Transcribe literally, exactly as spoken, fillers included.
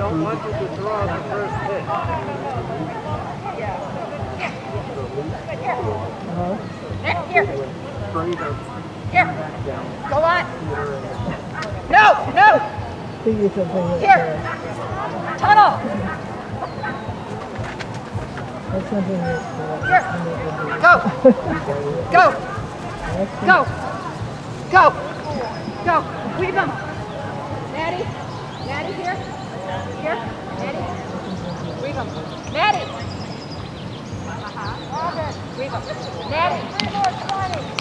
don't want you to throw out the first hit. Uh-huh. Here. Here. Go on. No, no. Here. Tunnel. That's something that... Here. Go. Go. Go. Go. Go. Weave them. Natty. Natty here. Here. Natty. Weave them. Natty. Uh-huh. All good. Weave them. Natty. Three more, twenty.